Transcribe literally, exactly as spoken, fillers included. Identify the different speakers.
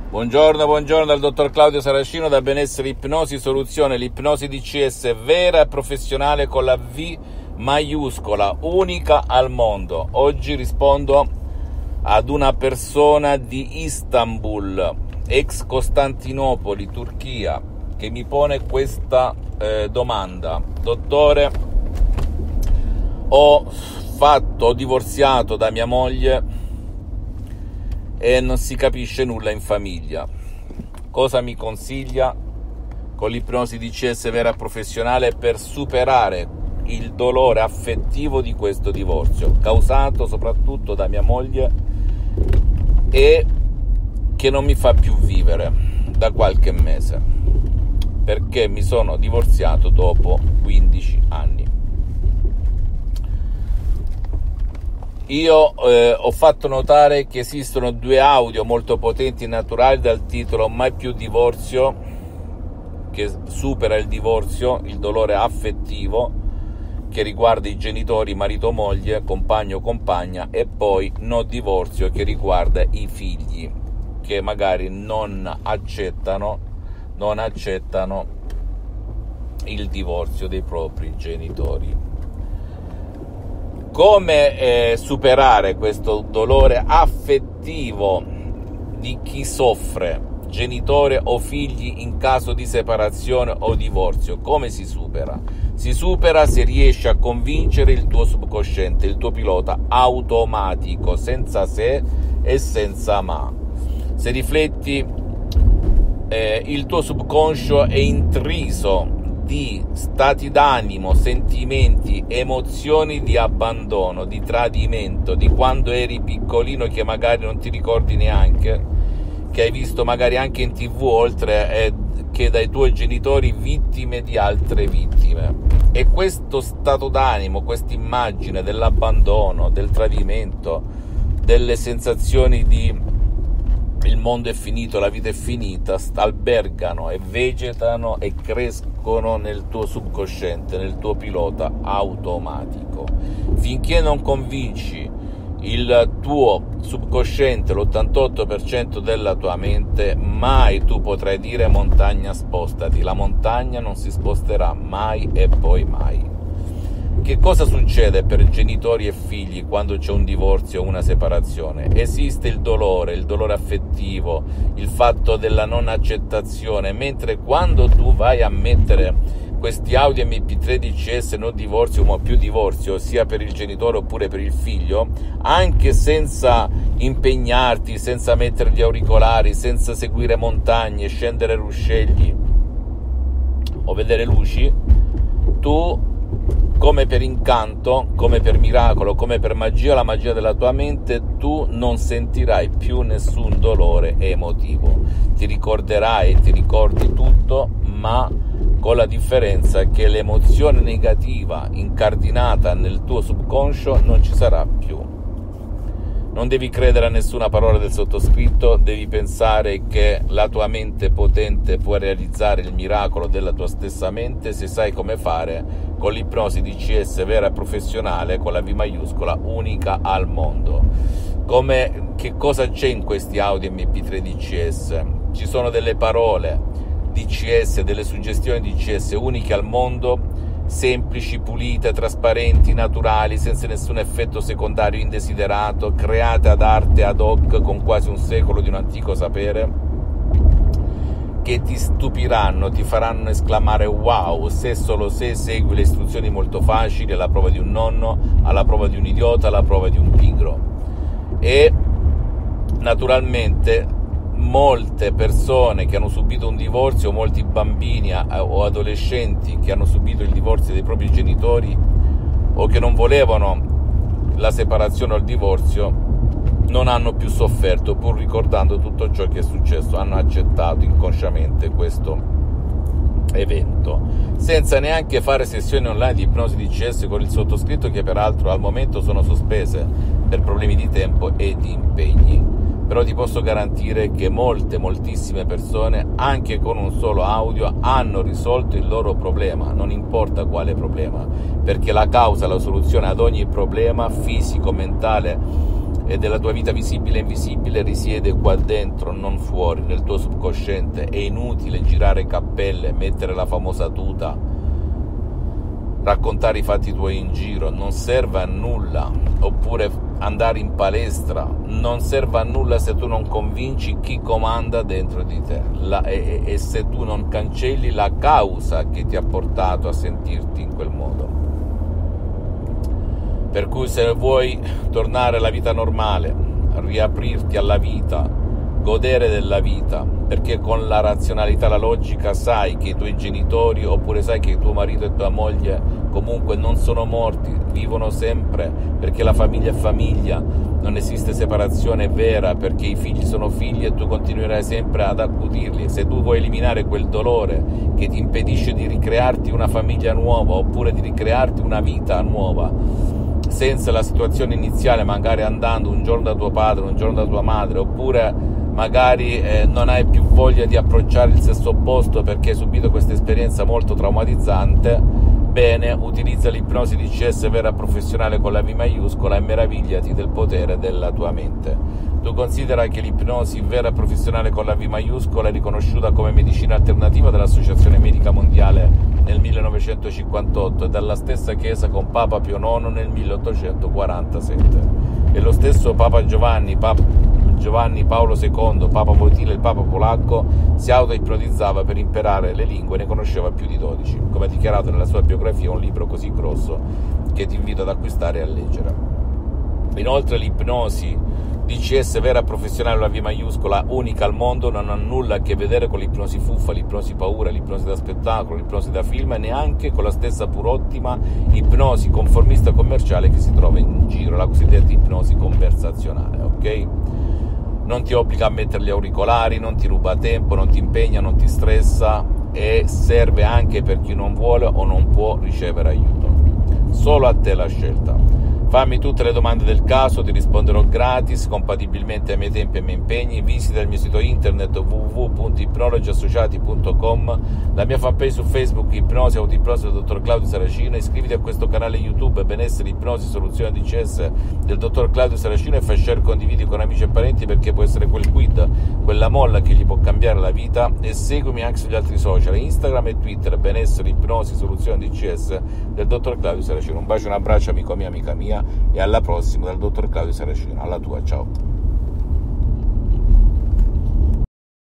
Speaker 1: Buongiorno, buongiorno dal dottor Claudio Saracino da Benessere Ipnosi Soluzione, l'ipnosi D C S vera e professionale con la V maiuscola, unica al mondo. Oggi rispondo ad una persona di Istanbul, ex Costantinopoli, Turchia, che mi pone questa eh, domanda. Dottore, ho fatto, ho divorziato da mia moglie e non si capisce nulla in famiglia. Cosa mi consiglia con l'ipnosi D C S vera professionale per superare il dolore affettivo di questo divorzio, causato soprattutto da mia moglie e che non mi fa più vivere da qualche mese, perché mi sono divorziato dopo quindici anni. Io eh, ho fatto notare che esistono due audio molto potenti e naturali dal titolo Mai più divorzio, che supera il divorzio, il dolore affettivo che riguarda i genitori, marito, moglie, compagno, compagna, e poi No divorzio che riguarda i figli che magari non accettano, non accettano il divorzio dei propri genitori. Come eh, superare questo dolore affettivo di chi soffre, genitore o figli, in caso di separazione o divorzio? Come si supera? Si supera se riesci a convincere il tuo subconsciente, il tuo pilota automatico, senza se e senza ma. Se rifletti, eh, il tuo subconscio è intriso di stati d'animo, sentimenti, emozioni di abbandono, di tradimento, di quando eri piccolino che magari non ti ricordi neanche, che hai visto magari anche in tv, oltre eh, che dai tuoi genitori, vittime di altre vittime. E questo stato d'animo, questa immagine dell'abbandono, del tradimento, delle sensazioni di il mondo è finito, la vita è finita, albergano e vegetano e crescono nel tuo subconsciente, nel tuo pilota automatico. Finché non convinci il tuo subconsciente, l'ottantotto per cento della tua mente, mai tu potrai dire montagna spostati. La montagna non si sposterà mai e poi mai. Che cosa succede per genitori e figli quando c'è un divorzio o una separazione? Esiste il dolore, il dolore affettivo, il fatto della non accettazione, mentre quando tu vai a mettere questi audio M P tre D C S no divorzio ma più divorzio, sia per il genitore oppure per il figlio, anche senza impegnarti, senza mettere gli auricolari, senza seguire montagne, scendere ruscelli o vedere luci, tu, come per incanto, come per miracolo, come per magia, la magia della tua mente, tu non sentirai più nessun dolore emotivo. Ti ricorderai, ti ricordi tutto, ma con la differenza che l'emozione negativa incardinata nel tuo subconscio non ci sarà più. Non devi credere a nessuna parola del sottoscritto, devi pensare che la tua mente potente può realizzare il miracolo della tua stessa mente se sai come fare con l'ipnosi D C S vera e professionale con la V maiuscola, unica al mondo. Come, che cosa c'è in questi audio M P tre D C S? Ci sono delle parole D C S, delle suggestioni D C S uniche al mondo, semplici, pulite, trasparenti, naturali, senza nessun effetto secondario indesiderato, create ad arte ad hoc con quasi un secolo di un antico sapere, che ti stupiranno, ti faranno esclamare wow, se solo se segui le istruzioni molto facili, alla prova di un nonno, alla prova di un idiota, alla prova di un pigro. E naturalmente molte persone che hanno subito un divorzio, molti bambini o adolescenti che hanno subito il divorzio dei propri genitori o che non volevano la separazione o il divorzio, non hanno più sofferto, pur ricordando tutto ciò che è successo, hanno accettato inconsciamente questo evento, senza neanche fare sessioni online di ipnosi D C S con il sottoscritto, che peraltro al momento sono sospese per problemi di tempo e di impegni. Però ti posso garantire che molte, moltissime persone, anche con un solo audio, hanno risolto il loro problema, non importa quale problema, perché la causa, la soluzione ad ogni problema fisico, mentale, e della tua vita visibile e invisibile risiede qua dentro, non fuori, nel tuo subconsciente. È inutile girare cappelle, mettere la famosa tuta, raccontare i fatti tuoi in giro, non serve a nulla. Oppure andare in palestra, non serve a nulla se tu non convinci chi comanda dentro di te la, e, e se tu non cancelli la causa che ti ha portato a sentirti in quel modo. Per cui se vuoi tornare alla vita normale, riaprirti alla vita, godere della vita, perché con la razionalità, la logica sai che i tuoi genitori, oppure sai che tuo marito e tua moglie comunque non sono morti, vivono sempre, perché la famiglia è famiglia, non esiste separazione vera, perché i figli sono figli e tu continuerai sempre ad accudirli. Se tu vuoi eliminare quel dolore che ti impedisce di ricrearti una famiglia nuova, oppure di ricrearti una vita nuova, senza la situazione iniziale, magari andando un giorno da tuo padre, un giorno da tua madre, oppure magari eh, non hai più voglia di approcciare il sesso opposto perché hai subito questa esperienza molto traumatizzante, bene, utilizza l'ipnosi D C S vera professionale con la V maiuscola e meravigliati del potere della tua mente. Tu considera che l'ipnosi vera professionale con la V maiuscola è riconosciuta come medicina alternativa dall'Associazione Medica Mondiale nel millenovecentocinquantotto e dalla stessa Chiesa con Papa Pio nono nel milleottocentoquarantasette. E lo stesso Papa Giovanni, Papa Giovanni Paolo secondo, Papa Wojtyla, il Papa polacco, si auto-ipnotizzava per imparare le lingue e ne conosceva più di dodici, come ha dichiarato nella sua biografia, un libro così grosso che ti invito ad acquistare e a leggere. Inoltre l'ipnosi D C S vera professionale, la V maiuscola, unica al mondo, non ha nulla a che vedere con l'ipnosi fuffa, l'ipnosi paura, l'ipnosi da spettacolo, l'ipnosi da film e neanche con la stessa pur ottima ipnosi conformista commerciale che si trova in giro, la cosiddetta ipnosi conversazionale, ok? Non ti obbliga a mettere gli auricolari, non ti ruba tempo, non ti impegna, non ti stressa e serve anche per chi non vuole o non può ricevere aiuto. Solo a te la scelta. Fammi tutte le domande del caso, ti risponderò gratis, compatibilmente ai miei tempi e ai miei impegni. Visita il mio sito internet w w w punto ipnologi associati punto com, la mia fanpage su Facebook Ipnosi Autoipnosi del dottor Claudio Saracino, iscriviti a questo canale YouTube Benessere Ipnosi Soluzione D C S del dottor Claudio Saracino e fai share, condividi con amici e parenti perché può essere quel quid, quella molla che gli può cambiare la vita. E seguimi anche sugli altri social, Instagram e Twitter, Benessere Ipnosi Soluzione D C S del dottor Claudio Saracino. Un bacio e un abbraccio amico mio, amica mia, e alla prossima dal dottor Claudio Saracino. Alla tua, ciao.